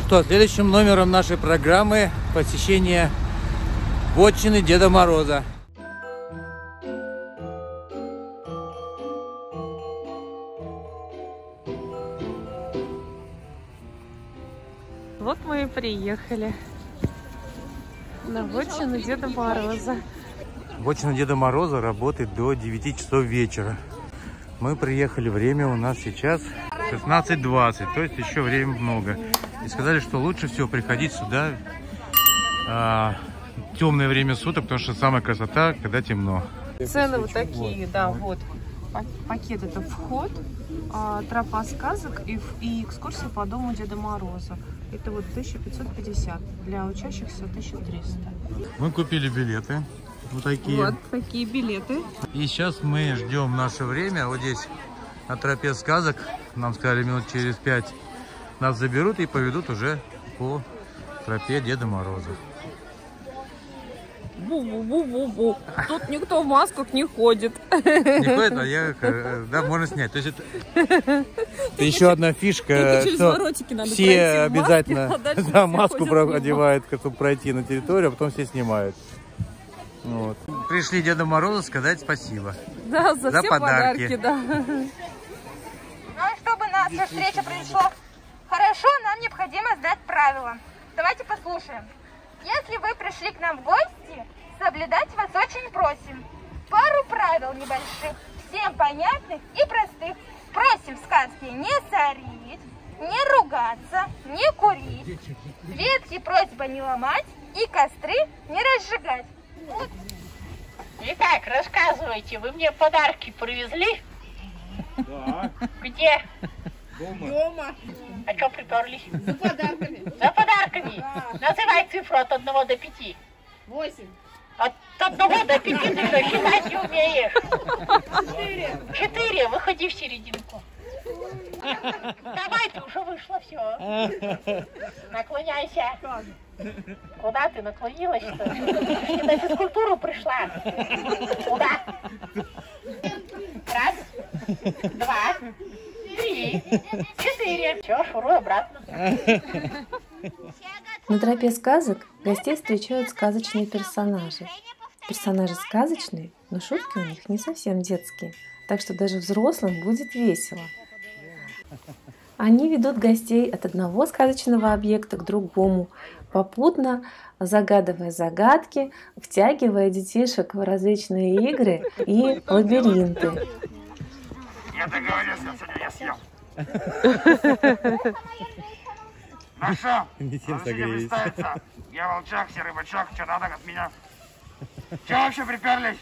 Что, следующим номером нашей программы посещение вотчины Деда Мороза. Вот мы и приехали на вотчину Деда Мороза. Вотчина Деда Мороза работает до 9 часов вечера. Мы приехали, время у нас сейчас 16:20, то есть еще время много. И сказали, что лучше всего приходить сюда темное время суток, потому что самая красота, когда темно. Цены вот такие, да, вот. Пакет — это вход, тропа сказок и экскурсия по дому Деда Мороза. Это вот 1550, для учащихся 1300. Мы купили билеты, вот такие. Вот такие билеты. И сейчас мы ждем наше время. Вот здесь на тропе сказок, нам сказали, минут через 5 нас заберут и поведут уже по тропе Деда Мороза. Бу-бу-бу-бу-бу. Тут никто в масках не ходит. Не ходит, а я, да, можно снять. То есть это еще одна фишка, что все обязательно маску одевают, чтобы пройти на территорию, а потом все снимают. Вот. Пришли Деду Морозу сказать спасибо. Да, за все подарки, да. Ну и чтобы наша встреча прошла хорошо, нам необходимо знать правила. Давайте послушаем. Если вы пришли к нам в гости, соблюдать вас очень просим. Пару правил небольших, всем понятных и простых. Просим в сказке не сорить, не ругаться, не курить, ветки просьба не ломать и костры не разжигать. Вот. Итак, рассказывайте, вы мне подарки привезли? Да. Где? Дома. А что приперлись? За подарками. За подарками? Да. Называй цифру от 1 до 5. 8. От 1 до 5 ты что, считать не умеешь? 4. 4, выходи в серединку. Давай, ты уже вышла, все. Наклоняйся. Куда ты наклонилась-то? Ты не на физкультуру пришла. Куда? 1, 2, 3, 4. Все, шуруй обратно. На тропе сказок гостей встречают сказочные персонажи. Персонажи сказочные, но шутки у них не совсем детские, так что даже взрослым будет весело. Они ведут гостей от одного сказочного объекта к другому, попутно загадывая загадки, втягивая детишек в различные игры и лабиринты. Я договорился, сегодня я съел. Ну что, разрешите представиться? Я Волчак, Серый Бычок, что надо от меня? Че вообще приперлись?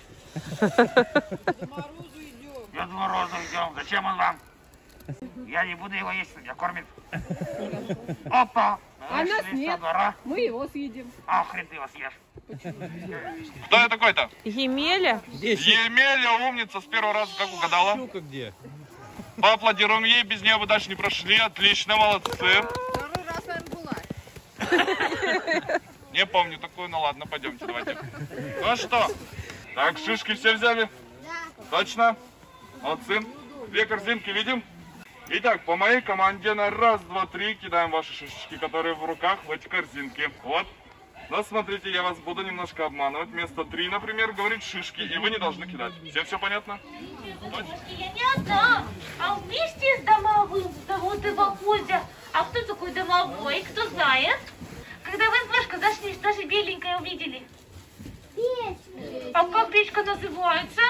Дед Морозу идем. Зачем он вам? Я не буду его есть, меня кормит. Опа! А нас нет. Двора. Мы его съедим. А, хрен ты его съешь. Кто я такой-то? Емеля? Емеля, умница, с первого раза как угадала. Щука где? Поаплодируем ей, без нее вы дальше не прошли. Отлично, молодцы. Второй раз, наверное, была. Не помню такую, ну ладно, пойдемте, давайте. Ну что, так, шишки все взяли? Да. Точно? Молодцы. 2 корзинки видим? Итак, по моей команде на 1, 2, 3 кидаем ваши шишечки, которые в руках, в эти корзинки. Вот. Но смотрите, я вас буду немножко обманывать. Вместо 3, например, говорить шишки, и вы не должны кидать. Всем все понятно? Точно? Я не одна, а вместе с домовым зовут его Кузя. А кто такой домовой, кто знает? Когда вы с Машкой зашли, что же беленькое увидели? Печка. А как печка называется?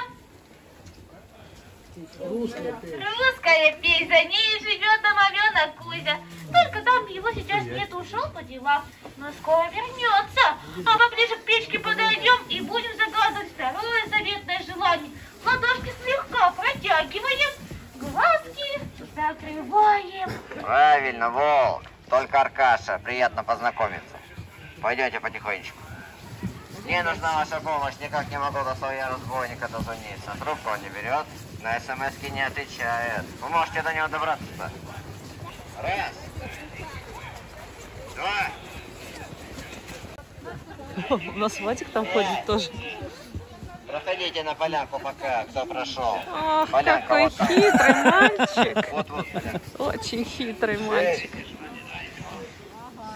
Русская печь, за ней живет домовенок Кузя. Только там его сейчас нет, ушел по делам, но скоро вернется. А поближе к печке подойдем и будем загадывать второе заветное желание. Ладошки слегка протягиваем, глазки закрываем. Правильно, Волк. Только Аркаша, приятно познакомиться. Пойдете потихонечку. Мне нужна ваша помощь, никак не могу до своего разбойника дозвониться. Трубку он не берет, на смс-ки не отвечает. Вы можете до него добраться-то. 1, 2. У нас Вадик там ходит тоже. Проходите на полянку пока, кто прошел. Ах, полянка какой вот хитрый мальчик. Вот, полянка. Очень хитрый мальчик.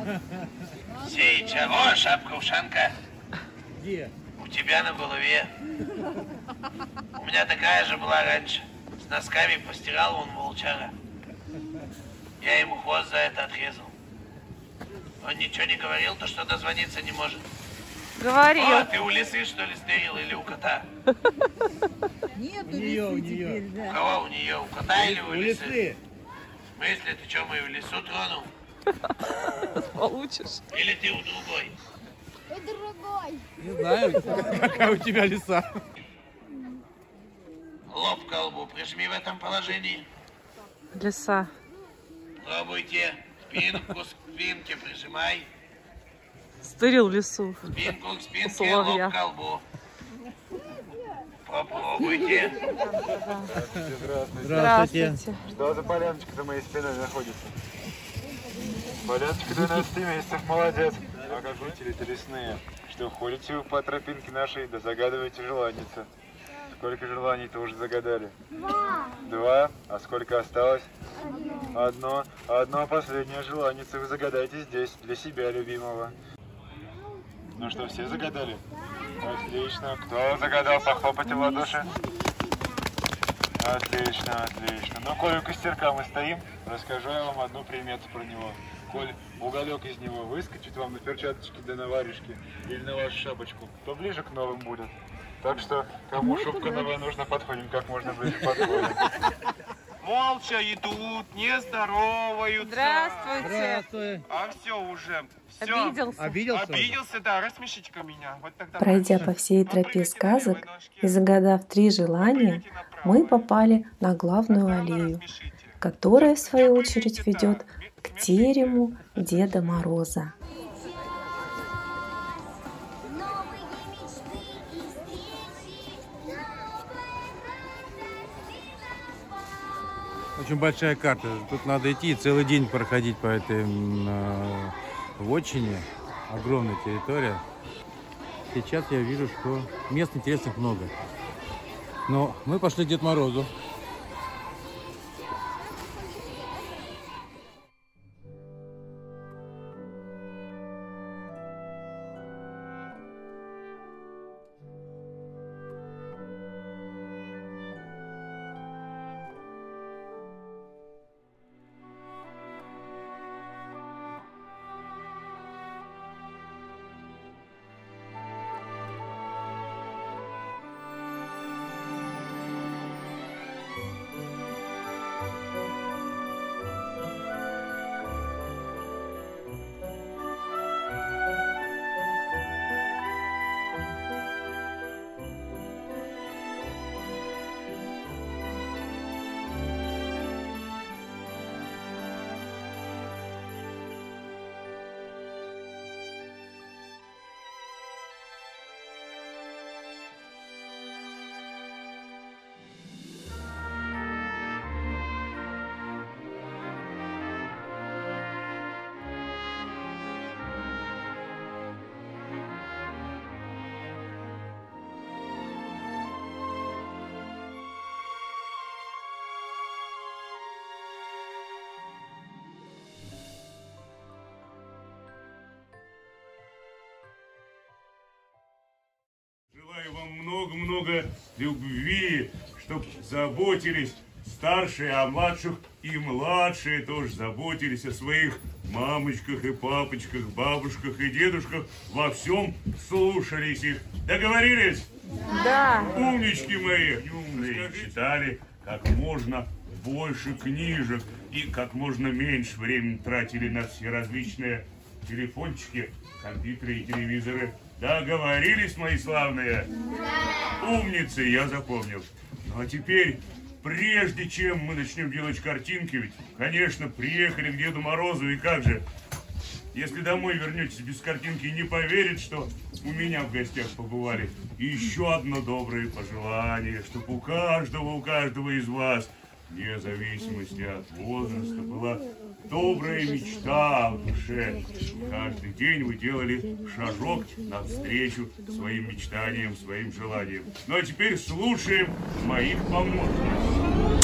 Сеича, о, шапка-ушанка. Где? У тебя на голове. У меня такая же была раньше. С носками постирал он волчара. Я ему хвост за это отрезал. Он ничего не говорил, то что дозвониться не может. Говорил. О, ты у лисы, что ли, стерил или у кота? Нет, У нее. У кого у нее? У кота или у лисы? Лисы. В смысле, ты что, мою лису тронул? Получишь. Или ты у другой? У другой. Не знаю, какая у тебя лиса. Лоб к колбу прижми в этом положении. Лиса. Пробуйте. Спинку к спинке прижимай. Стырил лису. Спинку к спинке, Соловья. лоб к колбу. Попробуйте. Здравствуйте. Что за поляночка за моей спиной находится? Поляночка 12 месяцев, молодец. А как будете лесные, что ходите по тропинке нашей, да загадываете желаница. Сколько желаний-то уже загадали? 2. А сколько осталось? 1. Одно последнее желание вы загадайте здесь, для себя любимого. Ну что, все загадали? Отлично. Кто загадал, похлопайте в ладоши. Отлично, отлично. Ну, коль у костерка мы стоим, расскажу я вам одну примету про него. Коль уголек из него выскочит вам на перчаточки да на варежки или на вашу шапочку, то ближе к новым будет. Так что, кому шубка новая нужна, подходим как можно ближе, подходим. Молча идут, не здороваются. Здравствуйте. А все уже. Все. Обиделся? Обиделся, да. Рассмешите-ка меня. Вот тогда Пройдя по всей тропе сказок и загадав 3 желания, мы попали на главную аллею, которая, в свою очередь, ведет к терему Деда Мороза. Очень большая карта. Тут надо идти целый день проходить по этой вотчине. Огромная территория. Сейчас я вижу, что мест интересных много. Но мы пошли к Деду Морозу. Желаю вам много-много любви, чтоб заботились старшие о младших, и младшие тоже заботились о своих мамочках и папочках, бабушках и дедушках, во всем слушались их. Договорились? Да. Умнички мои, умные, читали как можно больше книжек и как можно меньше времени тратили на все различные телефончики, компьютеры и телевизоры. Договорились, мои славные? Да. Умницы, я запомнил. Ну а теперь, прежде чем мы начнем делать картинки, ведь, конечно, приехали к Деду Морозу, и как же, если домой вернетесь без картинки, не поверит, что у меня в гостях побывали. И еще одно доброе пожелание, чтобы у каждого из вас, вне зависимости от возраста, была добрая мечта в душе. Каждый день вы делали шажок навстречу своим мечтаниям, своим желаниям. Ну а теперь слушаем моих помощников.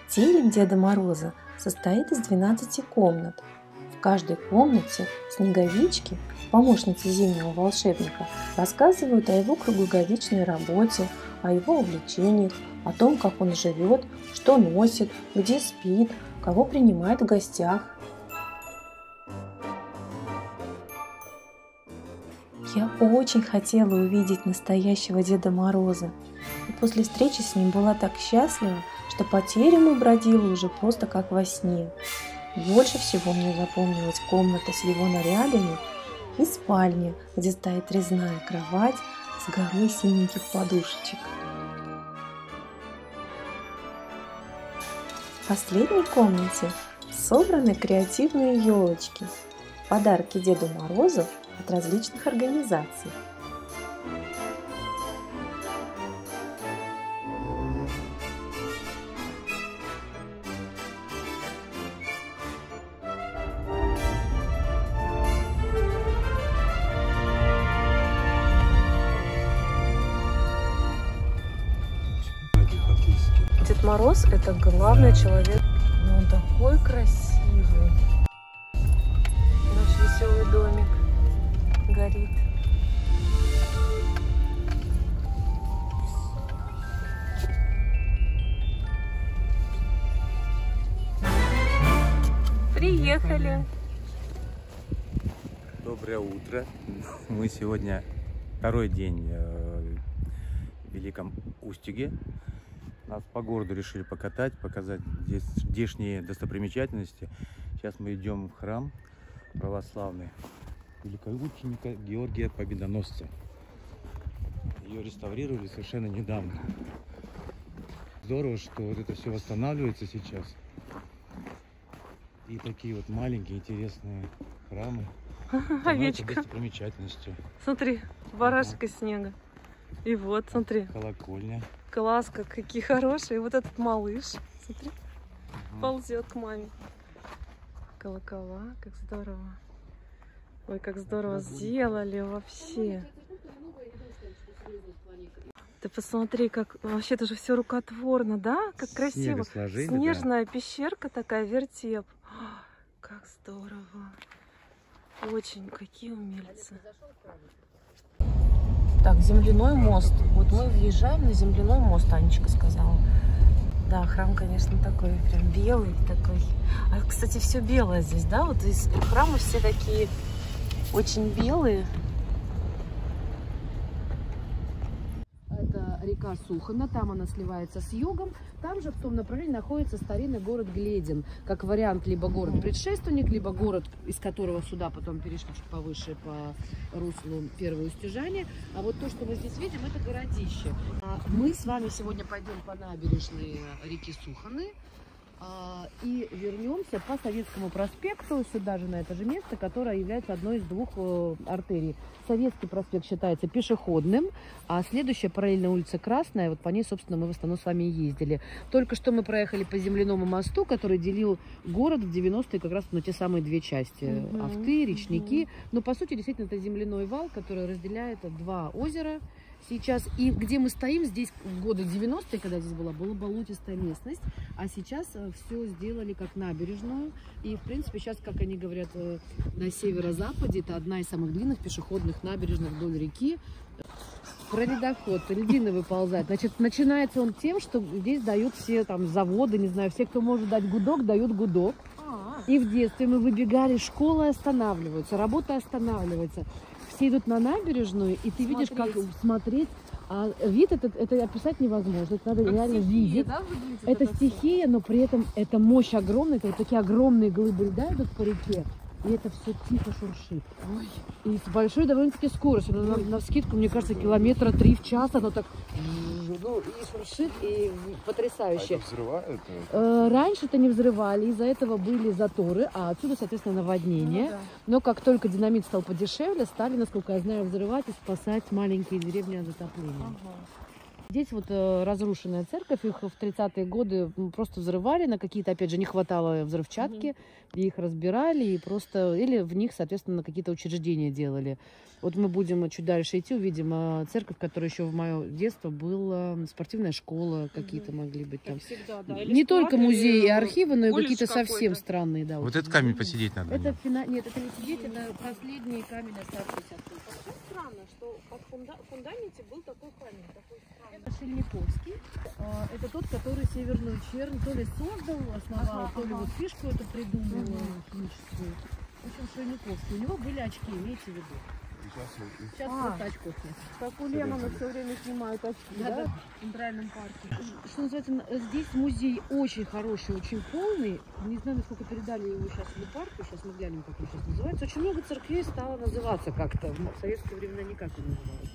Терем Деда Мороза состоит из 12 комнат. В каждой комнате снеговички, помощницы зимнего волшебника, рассказывают о его круглогодичной работе, о его увлечениях, о том, как он живет, что носит, где спит, кого принимает в гостях. Я очень хотела увидеть настоящего Деда Мороза, и после встречи с ним была так счастлива, что по терему бродила уже просто как во сне. Больше всего мне запомнилась комната с его нарядами и спальня, где стоит резная кровать с горой синеньких подушечек. В последней комнате собраны креативные елочки, подарки Деду Морозу от различных организаций. Дед Мороз — это главный человек, но он такой красивый. Наш веселый домик горит. Приехали. Доброе утро. Мы сегодня второй день в Великом Устюге. Нас по городу решили покатать, показать здешние достопримечательности. Сейчас мы идем в храм православный великомученика Георгия Победоносца. Ее реставрировали совершенно недавно. Здорово, что вот это все восстанавливается сейчас. И такие вот маленькие интересные храмы становятся достопримечательностью. Смотри, барашек из снега. И вот, смотри. Колокольня. Класс, какие хорошие. Вот этот малыш, смотри, ползет к маме. Колокола, как здорово. Ой, как здорово сделали вообще. Ты посмотри, как вообще это же все рукотворно, да? Как красиво. Сложили, снежная пещерка такая, вертеп. Как здорово. Очень, какие умельцы. Так, земляной мост. Вот мы въезжаем на земляной мост, Анечка сказала. Да, храм, конечно, такой прям белый такой. А, кстати, все белое здесь, да? Вот из храма все такие очень белые. Это река Сухана, там она сливается с югом. Там же в том направлении находится старинный город Гледин, как вариант либо город-предшественник, либо город, из которого сюда потом перешли чуть повыше по руслу Первое Устюжане. А вот то, что мы здесь видим, это городище. Мы с вами сегодня пойдем по набережной реки Суханы и вернемся по Советскому проспекту, сюда же, на это же место, которое является одной из двух артерий. Советский проспект считается пешеходным, а следующая параллельная улица Красная, вот по ней, собственно, мы в основном с вами и ездили. Только что мы проехали по земляному мосту, который делил город в 90-е как раз на те самые две части. Авты, речники. Но, по сути, действительно, это земляной вал, который разделяет два озера. Сейчас, и где мы стоим, здесь в годы 90-е, когда здесь была болотистая местность, а сейчас все сделали как набережную. И, в принципе, сейчас, как они говорят, на северо-западе, это одна из самых длинных пешеходных набережных вдоль реки. Про ледоход, льдины выползают. Значит, начинается он тем, что здесь дают все там заводы, не знаю, все, кто может дать гудок, дают гудок. И в детстве мы выбегали, школы останавливаются, работа останавливается. Все идут на набережную, и ты видишь, как смотреть. А вид это описать невозможно. Это надо реально видеть. Да, это стихия, но при этом это мощь огромная. Это вот такие огромные глыбы льда идут по реке. И это все тихо шуршит. Ой. И с большой довольно-таки скоростью. Навскидку, мне кажется, километра 3 в час. Оно так и шуршит, и потрясающе. А это взрывают? Раньше это не взрывали, из-за этого были заторы, а отсюда, соответственно, наводнение. Ну, да. Но как только динамит стал подешевле, стали, насколько я знаю, взрывать и спасать маленькие деревни от затопления. Здесь вот разрушенная церковь, их в 30-е годы просто взрывали, на какие-то, опять же, не хватало взрывчатки, и их разбирали, и просто, или в них, соответственно, какие-то учреждения делали. Вот мы будем чуть дальше идти, увидим церковь, которая еще в мое детство была, спортивная школа, какие-то могли быть там. Всегда, да. Не только музеи и архивы, но и какие-то совсем странные. Да, вот этот камень посидеть надо. Это нет, это не сидеть, это последний камень оставшийся. Странно, что в фундаменте был такой камень. Это Шельниковский. Это тот, который Северную Чернь то ли создал, основал, то ли вот фишку эту придумал химическую. В общем, Шельниковский. У него были очки, имейте в виду. Сейчас просто очков нет. Как у Ленина все время снимают очки, да? В Центральном парке. Что называется, здесь музей очень хороший, очень полный. Не знаю, насколько передали его сейчас в парку. Сейчас мы глянем, как он сейчас называется. Очень много церквей стало называться как-то. В советские времена никак не называлось.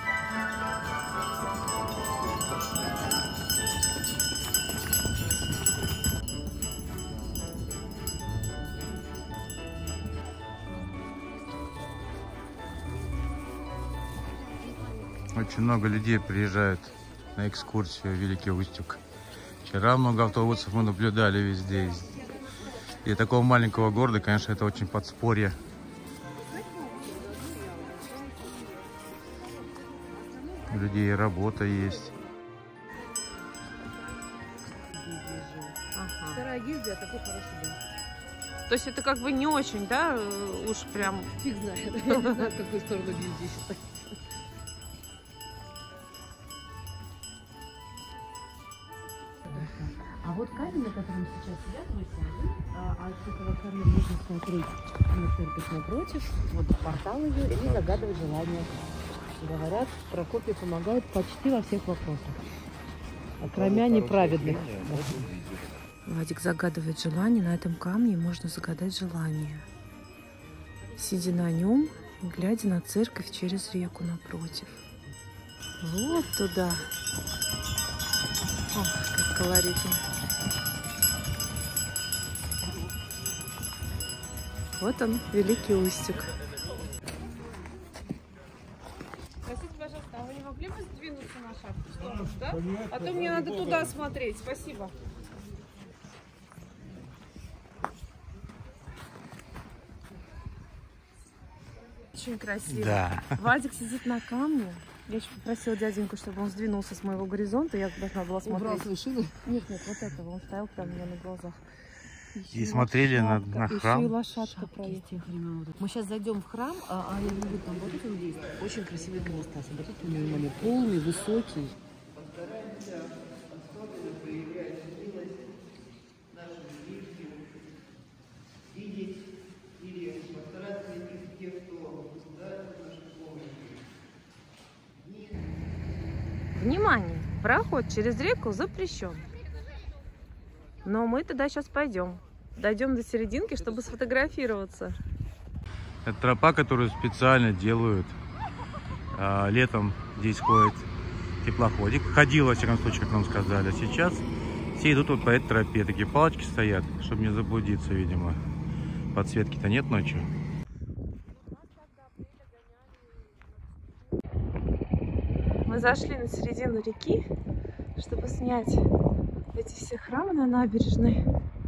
Очень много людей приезжают на экскурсию в Великий Устюг. Вчера много автобусов мы наблюдали везде. Для такого маленького города, конечно, это очень подспорье. У людей работа есть. Вторая гильдия, такой хороший дом. То есть это как бы не очень, да, уж прям... Фиг знает, я не знаю, в какую сторону гильдии считать. А вот камень, на котором сейчас сидят гости, а с этого камня можно смотреть на церковь напротив, вот портал ее, и загадывать желание. Говорят, Прокопий помогает почти во всех вопросах, кроме неправедных. Вадик загадывает желание, на этом камне можно загадать желание. Сидя на нем, глядя на церковь через реку напротив. Вот туда. Ох, как колоритно. Вот он, Великий Устюг. Простите, пожалуйста, а вы не могли бы сдвинуться на шаг в сторону, да? А то мне надо туда смотреть. Спасибо. Очень красиво. Да. Вадик сидит на камне. Я еще попросила дяденьку, чтобы он сдвинулся с моего горизонта. Я должна была смотреть. Убрал свои шины? Нет, вот этого. Он стоял прямо у меня на глазах. И смотрели на храм. Еще и лошадка проехала. Мы сейчас зайдем в храм, а я вижу, там вот он есть. Очень красивый дом остался. Обратите внимание, полный, высокий. Внимание! Проход через реку запрещен. Но мы туда сейчас пойдем. Дойдем до серединки, чтобы сфотографироваться. Это тропа, которую специально делают. Летом здесь ходит теплоходик. Ходил, во всяком случае, как нам сказали. А сейчас все идут вот по этой тропе. Такие палочки стоят, чтобы не заблудиться, видимо. Подсветки-то нет ночью. Мы зашли на середину реки, чтобы снять эти все храмы на набережной.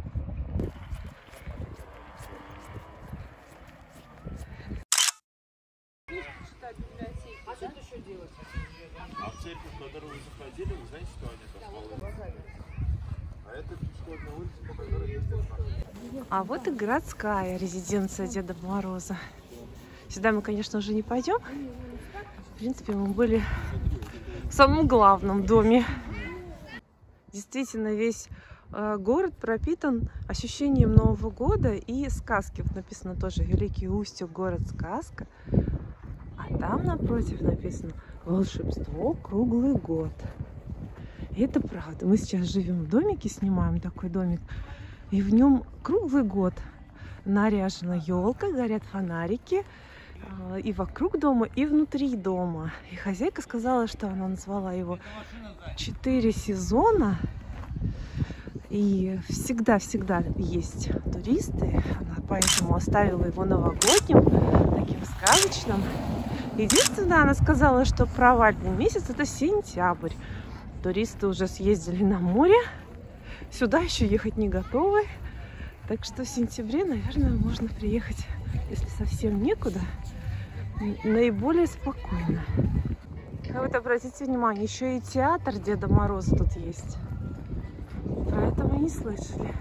А что еще делать? А в церковь, в которую вы заходили, вы знаете, что они там? А это пешеходная улица, по которой ездят. А вот и городская резиденция Деда Мороза. Сюда мы, конечно, уже не пойдем. В принципе, мы были в самом главном доме. Действительно, весь город пропитан ощущением Нового года и сказки. Вот написано тоже «Великий Устюг, город-сказка». А там напротив написано «Волшебство круглый год». И это правда. Мы сейчас живем в домике, снимаем такой домик. И в нем круглый год наряжена елка, горят фонарики. И вокруг дома, и внутри дома. И хозяйка сказала, что она назвала его 4 сезона. И всегда-всегда есть туристы. Она поэтому оставила его новогодним, таким сказочным. Единственное, она сказала, что провальный месяц это сентябрь. Туристы уже съездили на море. Сюда еще ехать не готовы. Так что в сентябре, наверное, можно приехать, если совсем некуда, наиболее спокойно. А вот обратите внимание, еще и театр Деда Мороза тут есть. Про это мы не слышали.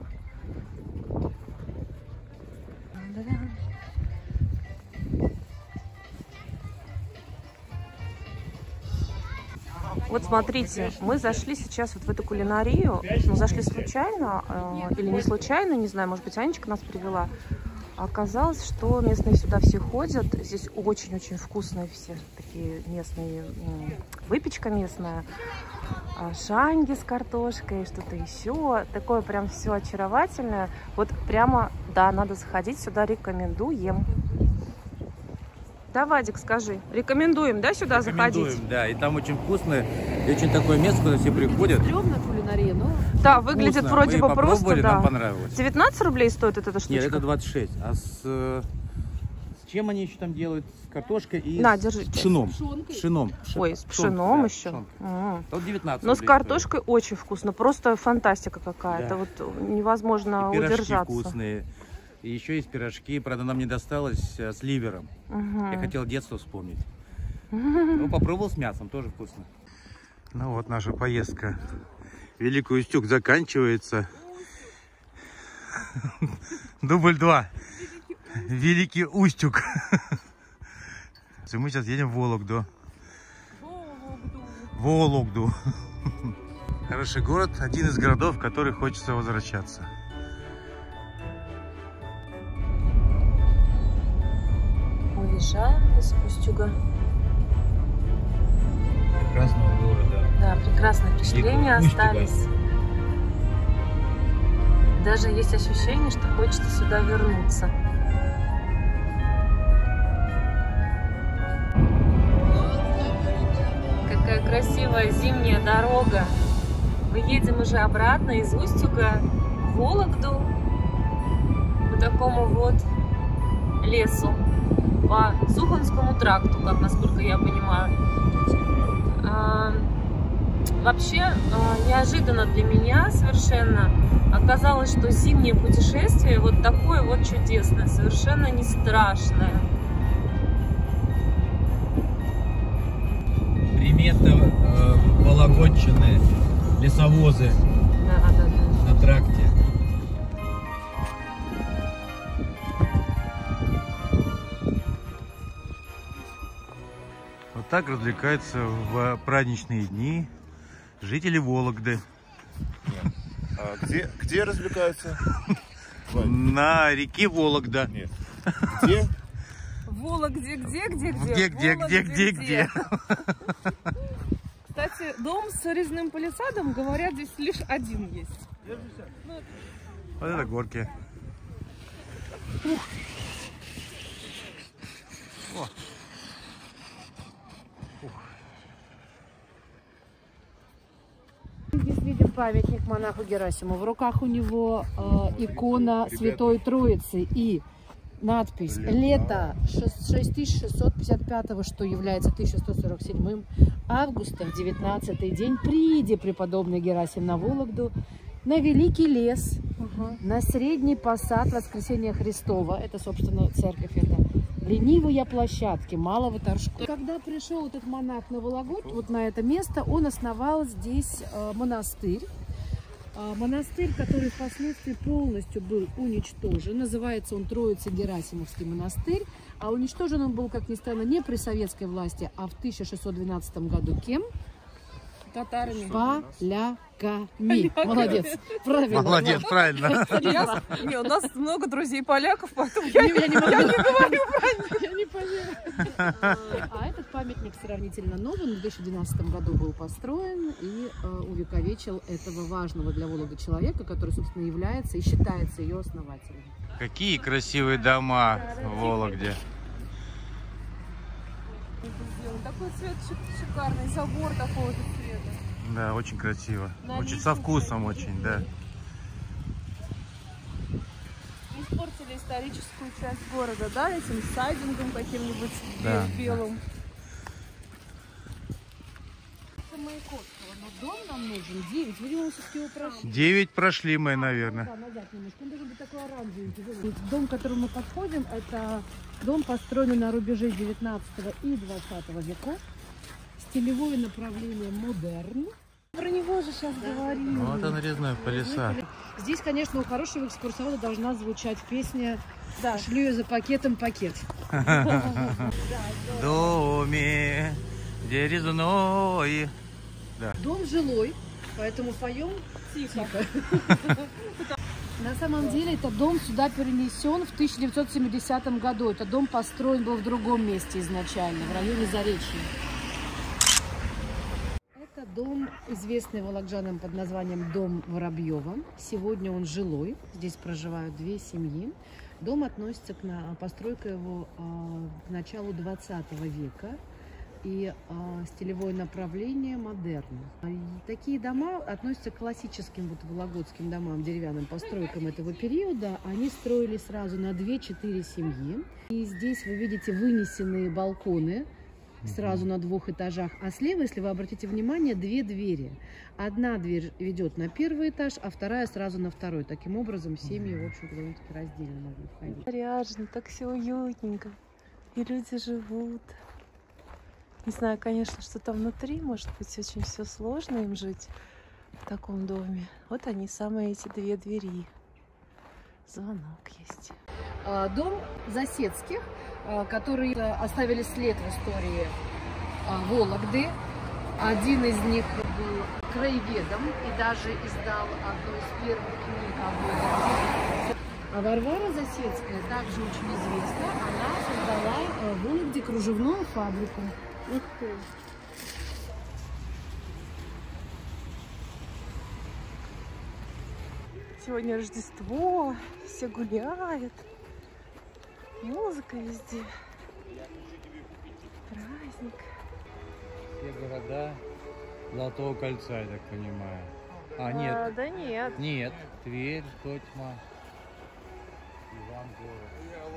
Вот смотрите, мы зашли сейчас вот в эту кулинарию. Мы зашли случайно или не случайно, не знаю, может быть, Анечка нас привела. Оказалось, что местные сюда все ходят. Здесь очень-очень вкусные все такие местные, выпечка местная. Шанги с картошкой, что-то еще. Такое прям все очаровательное. Вот прямо, да, надо заходить сюда, рекомендуем. Да, Вадик, скажи. Рекомендуем, да, сюда заходить? Рекомендуем, да. И там очень вкусно. И очень такое место, куда все приходят. Стрёмно кулинария, но... Да, выглядит вкусно. вроде бы просто, да. Нам понравилось. 19 рублей стоит эта штучка? Нет, это 26. А с чем они еще там делают? С картошкой и держите. С пшеном. Пшеном. Ой, с пшеном еще. Вот 19 но с картошкой стоит. Очень вкусно. Просто фантастика какая-то. Да. Вот невозможно и пирожки удержаться. Вкусные. И еще есть пирожки. Правда, нам не досталось с ливером. Я хотел детство вспомнить. Ну, попробовал с мясом. Тоже вкусно. Ну вот наша поездка. Великий Устюг заканчивается. Дубль 2. Великий Устюг. Мы сейчас едем в Вологду. Вологду. Хороший город. Один из городов, в который хочется возвращаться. Уезжаем из Устюга. Прекрасного города. Да, прекрасные впечатления остались. Даже есть ощущение, что хочется сюда вернуться. Какая красивая зимняя дорога. Мы едем уже обратно из Устюга в Вологду по такому вот лесу, по Суханскому тракту, как насколько я понимаю. Вообще неожиданно для меня совершенно оказалось, что зимнее путешествие вот такое вот чудесное, совершенно не страшное. Примета вологодчины, лесовозы на тракте. Вот так развлекаются в праздничные дни жители Вологды. А где развлекаются? На реке Вологда. Нет. Где? Вологде, где? Кстати, дом с резным палисадом, говорят, здесь лишь один есть. Вот это горки. Здесь видим памятник монаху Герасиму. В руках у него икона Святой Троицы и надпись «Лето 6655, что является 1147 августа, в 19-й день, прииди преподобный Герасим на Вологду, на Великий лес, на Средний посад Воскресения Христова». Это, собственно, церковь это. Ленивые площадки Малого Торжка. Когда пришел этот монах на Вологодь, вот на это место, он основал здесь монастырь. Монастырь, который впоследствии полностью был уничтожен. Называется он Троице-Герасимовский монастырь. А уничтожен он был, как ни странно, не при советской власти, а в 1612 году кем? Татарами. Поляками. Молодец. Правильно. Молодец, правильно. У нас много друзей поляков, поэтому я не говорю правильно. Я не поверю. А этот памятник сравнительно новый, в 2012 году был построен и увековечил этого важного для Вологды человека, который, собственно, является и считается ее основателем. Какие красивые дома в Вологде. Такой цвет шикарный, забор такого же цвета. Да, очень красиво. Очень со вкусом, очень, да. испортили историческую часть города, да, этим сайдингом каким-нибудь белым. Это Маяковского, но дом нам нужен 9, видимо, все-таки его прошли. 9 прошли мы, наверное. Да, назад немножко, он должен быть такой оранжевый. Дом, к которому мы подходим, это дом, построенный на рубеже 19 и 20 веков. Стилевое направление модерн. Про него же сейчас говорим. Вот он, резной палисад. Здесь, конечно, у хорошего экскурсовода должна звучать песня «Шлю я за пакетом пакет». В доме, где резной. Дом жилой, поэтому поем тихо. На самом деле, этот дом сюда перенесен в 1970 году. Этот дом построен был в другом месте изначально, в районе Заречья. Это дом, известный волокжанам под названием Дом Воробьева. Сегодня он жилой, здесь проживают 2 семьи. Дом относится к постройка его к началу 20 века. И стилевое направление модерн. Такие дома относятся к классическим вологодским домам, деревянным постройкам этого периода. Они строили сразу на 2-4 семьи. И здесь вы видите вынесенные балконы сразу на 2 этажах. А слева, если вы обратите внимание, 2 двери. Одна дверь ведет на 1-й этаж, а вторая сразу на 2-й. Таким образом, семьи, в общем-то, довольно-таки раздельно могли входить. Ряжно, так все уютненько. И люди живут. Не знаю, конечно, что там внутри. Может быть, очень все сложно им жить в таком доме. Вот они, самые эти 2 двери. Звонок есть. Дом Засецких, которые оставили след в истории Вологды. Один из них был краеведом и даже издал одну из первых книг о Вологде. А Варвара Засецкая, также очень известна, она создала в Вологде кружевную фабрику. Ух ты. Сегодня Рождество, все гуляют, музыка везде, праздник. Все города Золотого кольца, я так понимаю. А, нет. Да нет. Нет, Тверь, Тотьма, Ивангород.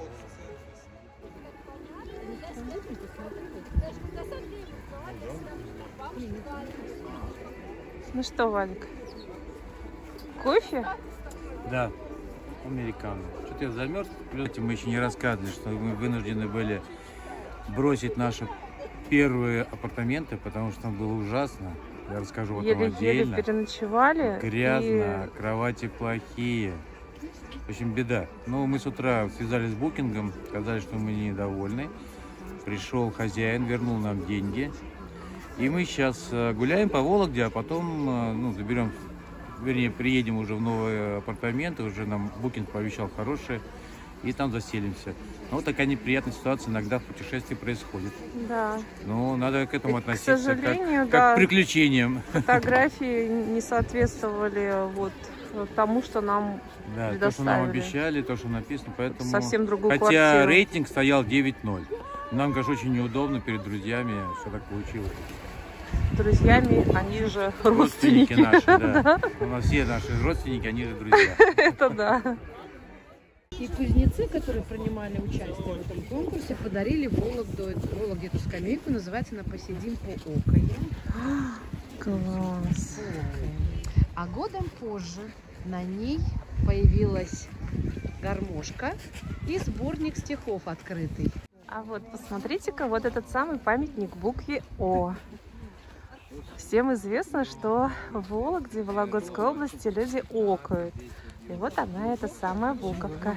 Ну что, Валик, кофе? Да, американо. Что-то я замерз. Мы еще не рассказывали, что мы вынуждены были бросить наши первые апартаменты, потому что там было ужасно. Я расскажу об этом отдельно. Еле-еле переночевали. Грязно, кровати плохие. В общем, беда. Но мы с утра связались с букингом, сказали, что мы недовольны. Пришел хозяин, вернул нам деньги. И мы сейчас гуляем по Вологде, а потом заберем, вернее, приедем уже в новые апартаменты. Уже нам букинг пообещал хорошие. И там заселимся. Но вот такая неприятная ситуация иногда в путешествии происходит. Да. Но надо к этому относиться, к сожалению, как к приключениям. Фотографии не соответствовали тому, что нам предоставили. То, что нам обещали, то, что написано. Поэтому... Совсем другую Хотя квартиру. Рейтинг стоял 9-0. Нам, конечно, очень неудобно перед друзьями, что так получилось. Друзьями, они же родственники наши, да. У нас все наши родственники, они же друзья. Это да. И кузнецы, которые принимали участие в этом конкурсе, подарили Вологде эту скамейку, называется она «Посидим поокаем». Класс. А годом позже на ней появилась гармошка и сборник стихов открытый. А вот посмотрите-ка, вот этот самый памятник букве О. Всем известно, что в Вологде, в Вологодской области люди окают. И вот она, эта самая буковка.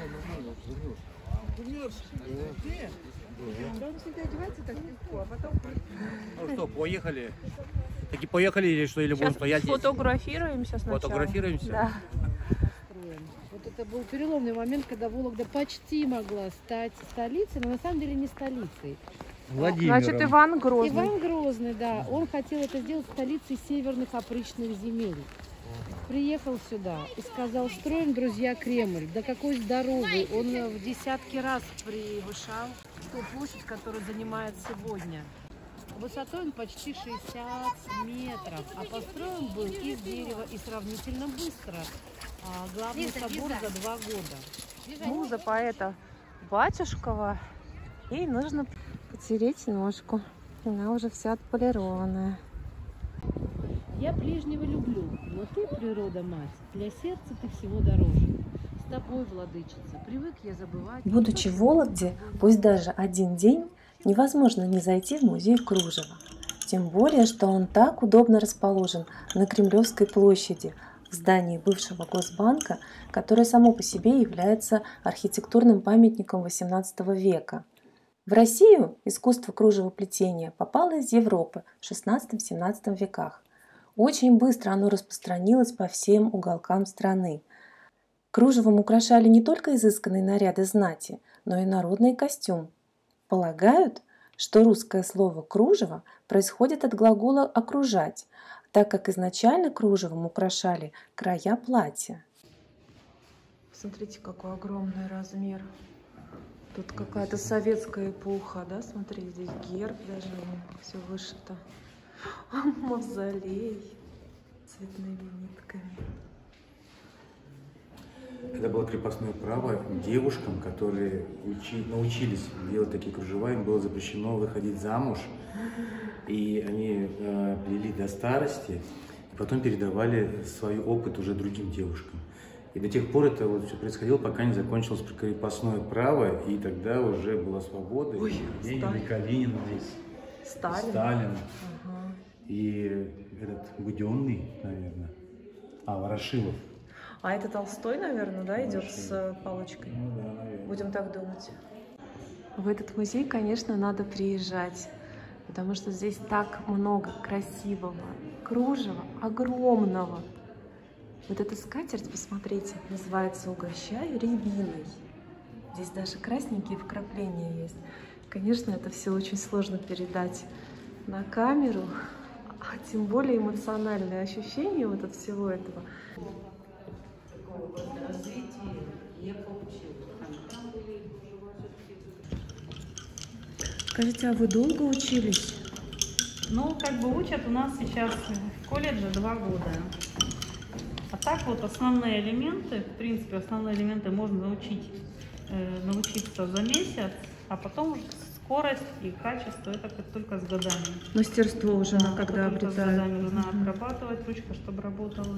Ну что, поехали? Таки поехали или что? Или будем стоять здесь? Фотографируемся сначала. Фотографируемся? Да. Вот это был переломный момент, когда Вологда почти могла стать столицей, но на самом деле не столицей. Владимиром. Значит, Иван Грозный. Иван Грозный, да. Он хотел это сделать столицей северных опричных земель. Приехал сюда и сказал: строим, друзья, Кремль. Да какой здоровый. Он в десятки раз превышал ту площадь, которую занимает сегодня. Высотой он почти 60 метров, а построен был из дерева и сравнительно быстро. Главный собор за 2 года. Муза поэта Батюшкова. Ей нужно потереть ножку. Она уже вся отполированная. Я ближнего люблю, но ты, природа мать, для сердца ты всего дороже. С тобой, владычица, привык я забывать. Будучи в Вологде, пусть даже один день, невозможно не зайти в музей кружева. Тем более, что он так удобно расположен на Кремлевской площади, в здании бывшего Госбанка, которое само по себе является архитектурным памятником XVIII века. В Россию искусство кружевоплетения попало из Европы в XVI-XVII веках. Очень быстро оно распространилось по всем уголкам страны. Кружевом украшали не только изысканные наряды знати, но и народный костюм. Полагают, что русское слово «кружево» происходит от глагола «окружать», так как изначально кружевом украшали края платья. Смотрите, какой огромный размер. Тут какая-то советская эпоха, да? Смотри, здесь герб даже, все вышито. Мавзолей цветными нитками. Это было крепостное право девушкам, которые научились делать такие кружева, им было запрещено выходить замуж, и они плели до старости, и потом передавали свой опыт уже другим девушкам. И до тех пор это вот все происходило, пока не закончилось крепостное право, и тогда уже была свобода. Ой, и Ленин, и Калинин здесь, Сталин. Ага. И этот Буденный, наверное, Ворошилов. А это Толстой, наверное, да, идет с палочкой? Ну да, наверное. Будем так думать. В этот музей, конечно, надо приезжать, потому что здесь так много красивого кружева, огромного. Вот эта скатерть, посмотрите, называется «Угощаю рябиной». Здесь даже красненькие вкрапления есть. Конечно, это все очень сложно передать на камеру, а тем более эмоциональное ощущение вот от всего этого. Скажите, а вы долго учились? Ну, как бы учат у нас сейчас в колледже 2 года. А так вот основные элементы, в принципе, основные элементы можно научиться за месяц, а потом скорость и качество это только с годами. Мастерство уже когда обретают. С годами нужно отрабатывать, ручка, чтобы работала.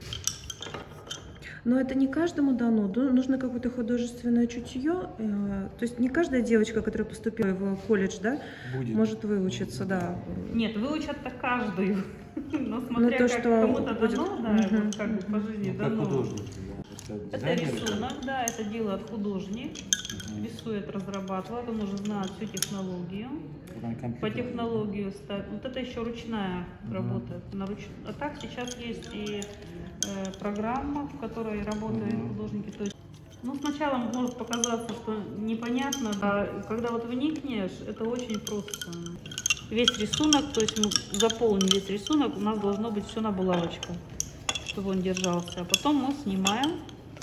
Но это не каждому дано, нужно какое-то художественное чутье. То есть не каждая девочка, которая поступила в колледж, да, может выучиться, да. Нет, выучат-то каждую. Но смотря то, как что кому-то дано, да, вот как бы по жизни дано. Это рисунок, да, это делает художник, рисует, разрабатывает, он уже знает всю технологию. По технологию ставит. Вот это еще ручная работа. А так сейчас есть и программа, в которой работают художники. То есть, ну, сначала может показаться, что непонятно, а когда вот вникнешь, это очень просто. Весь рисунок, то есть мы заполним весь рисунок, у нас должно быть все на булавочках, чтобы он держался. А потом мы снимаем.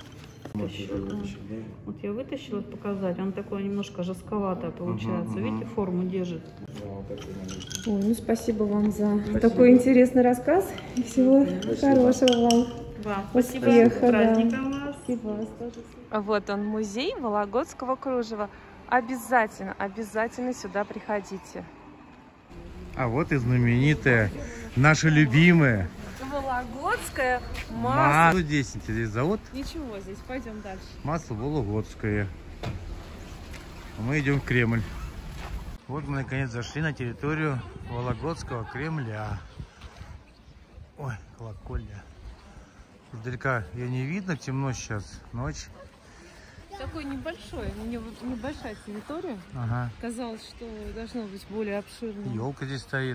Вот я вытащила показать, он такой немножко жестковатый получается. Видите, форму держит. Ой, ну спасибо вам за такой интересный рассказ. И всего хорошего вам. Успеха. Праздником вас. И вас тоже. Вот он, музей Вологодского кружева. Обязательно, обязательно сюда приходите. А вот и знаменитая, наша любимая Вологодское масло. Здесь завод. Ничего, здесь пойдем дальше. Масло Вологодское. Мы идем в Кремль. Вот мы наконец зашли на территорию Вологодского Кремля. Ой, колокольня. Издалека ее не видно, темно сейчас, ночь. Такой небольшой, небольшая территория. Ага. Казалось, что должно быть более обширно. Елка здесь стоит.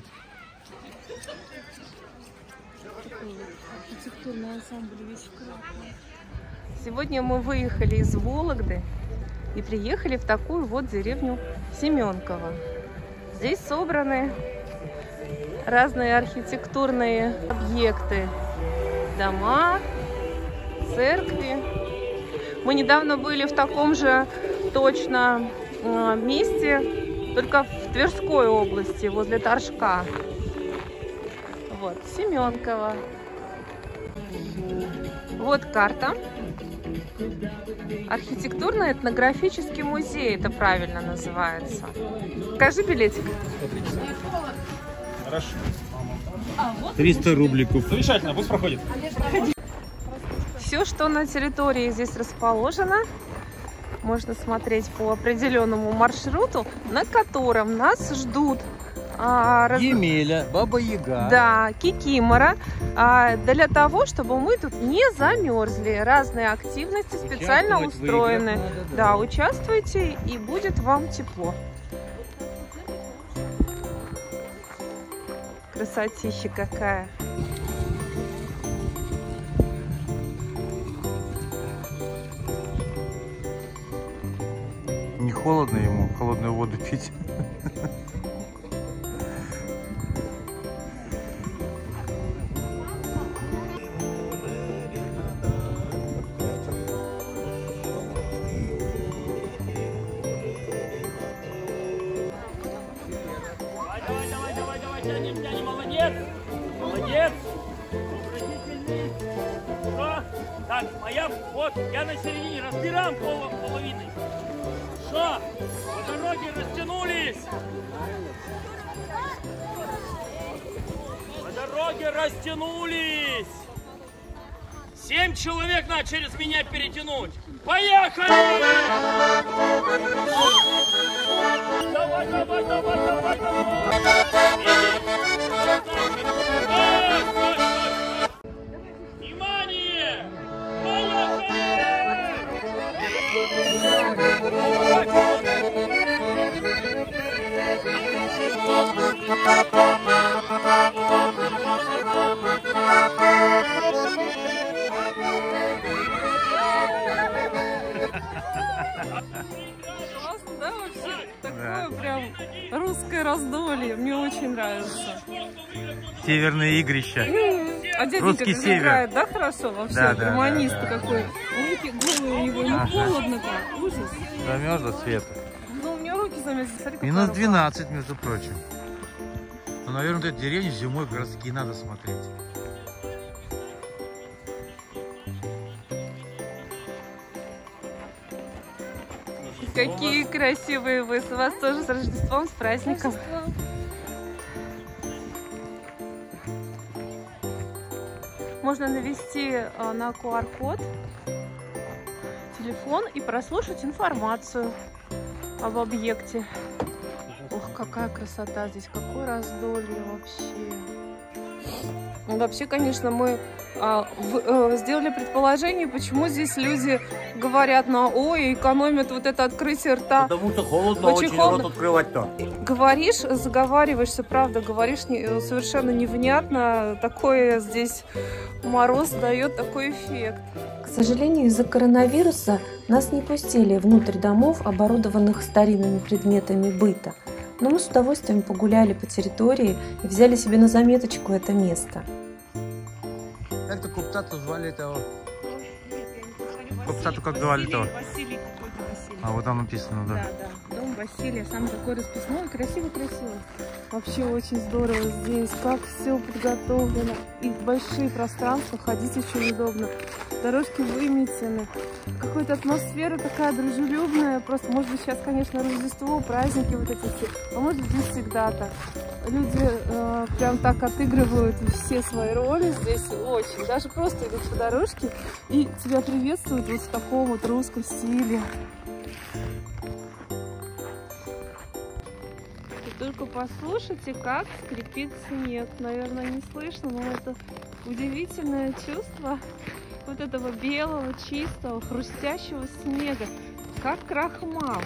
Архитектурный ансамбль весь красный. Сегодня мы выехали из Вологды и приехали в такую вот деревню Семенково. Здесь собраны разные архитектурные объекты. Дома, церкви. Мы недавно были в таком же точно месте, только в Тверской области, возле Торжка. Вот, Семенково. Вот карта. Архитектурно-этнографический музей, это правильно называется. Покажи билетик. Хорошо. 300 рубликов. Замечательно, пусть проходит. Все, что на территории здесь расположено, можно смотреть по определенному маршруту, на котором нас ждут Емеля, Баба Яга. Да, Кикимора. Для того, чтобы мы тут не замерзли. Разные активности специально устроены. Да, участвуйте, и будет вам тепло. Красотища какая. Не холодно ему холодную воду пить? Молодец! Что? Так, моя, вот, я на середине, разбираем половиной. Что? По дороге растянулись! По дороге растянулись! 7 человек надо через меня перетянуть! Поехали! Давай, давай, давай, давай, давай! Внимание! Классно, да, вообще? Такое прям русское раздолье. Мне очень нравится. Северные игрища. Русский север. Играет, да, хорошо вообще? Да, гармонист да. какой. Руки голые у него, ему холодно как. Ужас. Замерзла Света. Ну, у меня руки замерзли. Смотри, Минус 12, между прочим. Ну, наверное, вот эти деревни зимой городские надо смотреть. Какие красивые вы. С вас тоже с Рождеством, с праздником. Можно навести на QR-код телефон и прослушать информацию об объекте. Ох, какая красота здесь, какое раздолье вообще. Вообще, конечно, мы сделали предположение, почему здесь люди говорят на «ой» и экономят вот это открытие рта. Потому что холодно, очень холодно. рот открывать-то. Говоришь, заговариваешься, правда, говоришь совершенно невнятно. Такое здесь мороз дает такой эффект. К сожалению, из-за коронавируса нас не пустили внутрь домов, оборудованных старинными предметами быта. Но мы с удовольствием погуляли по территории и взяли себе на заметочку это место. Как-то купца-то звали этого? Купца-то как звали этого? Василий какой-то, Василий. А вот там написано, да. Да. Дом Василия, сам такой расписной, красиво-красиво. Вообще очень здорово здесь, как все подготовлено. И большие пространства, ходить очень удобно. Дорожки выметены. Какая-то атмосфера такая дружелюбная. Просто, может быть, сейчас, конечно, Рождество, праздники вот эти все. А может быть, всегда так. Люди прям так отыгрывают все свои роли здесь очень. Даже просто идут по дорожке и тебя приветствуют вот в таком вот русском стиле. И только послушайте, как скрипит снег. Наверное, не слышно, но это удивительное чувство вот этого белого, чистого, хрустящего снега, как крахмал.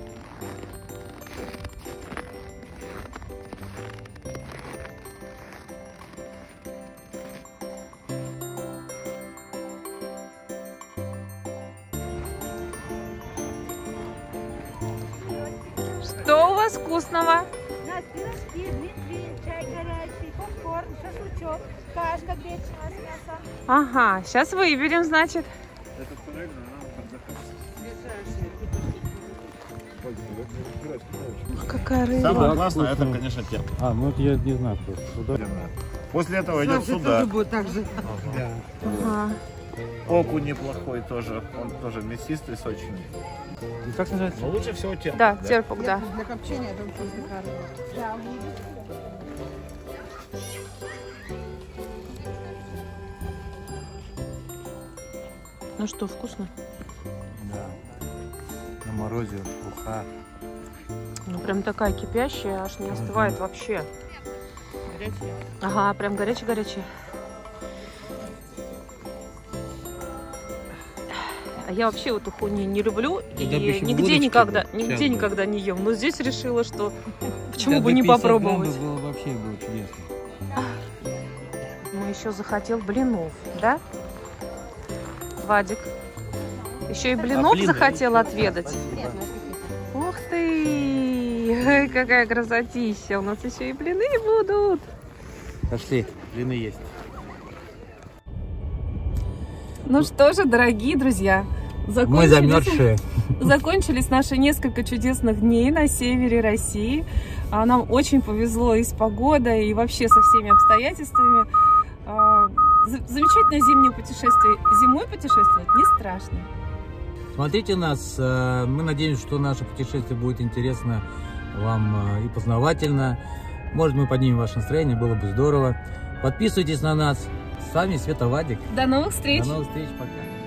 Что у вас вкусного? У нас пирожки, глинтвейн, чай горячий, попкорн, шашлычок, кашка гречневая с мясом. Ага, сейчас выберем, значит. Какая рыба. Самое классное, это, конечно, те. Ну это я не знаю просто. После этого идет суда. Ага. Окунь неплохой тоже. Он тоже мясистый, сочный. И как называется? Но лучше всего терпок. Да, терпок, да. Для копчения это вкусный хороший. Да. Ну что, вкусно? Да. На морозе, уха. Ну прям такая кипящая, аж не остывает вообще. Горячая? Ага, прям горячая-горячая. А я вообще вот уху не люблю и нигде никогда не ем. Но здесь решила, что почему бы не попробовать. Было вообще чудесно. Мы еще захотел блинов, да? Вадик. Еще и блинов захотел отведать. Ух ты! Какая красотища! У нас еще и блины будут. Пошли, блины есть. Ну что же, дорогие друзья, мы замерзшие. Закончились наши несколько чудесных дней на севере России. Нам очень повезло и с погодой, и вообще со всеми обстоятельствами. Замечательное зимнее путешествие. Зимой путешествовать не страшно. Смотрите нас. Мы надеемся, что наше путешествие будет интересно вам и познавательно. Может, мы поднимем ваше настроение, было бы здорово. Подписывайтесь на нас. С вами Света, Вадик. До новых встреч. До новых встреч. Пока.